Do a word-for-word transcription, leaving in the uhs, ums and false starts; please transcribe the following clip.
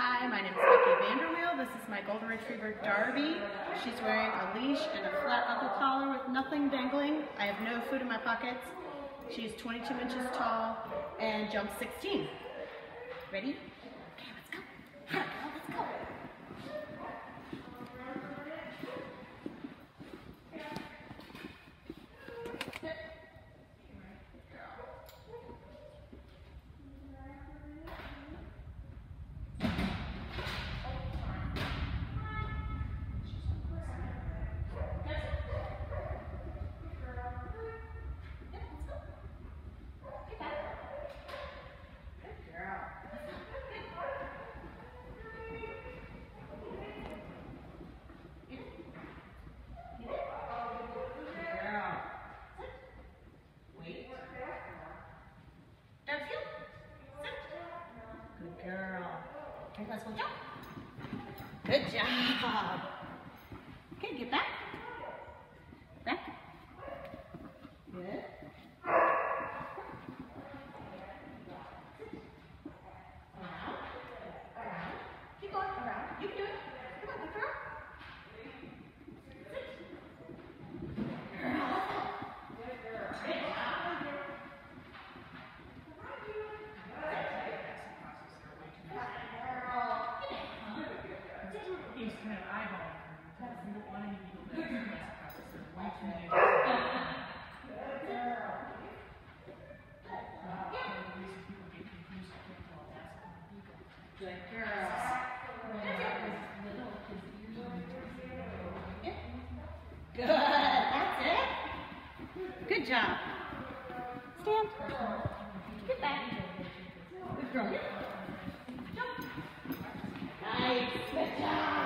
Hi, my name is Becky Vanderweel. This is my Golden Retriever, Darby. She's wearing a leash and a flat knuckle collar with nothing dangling. I have no food in my pockets. She's twenty-two inches tall and jumps sixteen. Ready? Okay, let's go. Let's go. Good girl. Okay, let's go jump. Good job. Okay, get back. Back. Good. Around. Around. Keep going around. You can do it. Come on, good girl. He's kind of eyeballing her. You don't want any needle nose across the surface. Way too many. Good girl. People get confused. I can't tell that's Good girl. Good. That's it. Good job. Stand. Get back. Good girl. Jump. Nice. Good job.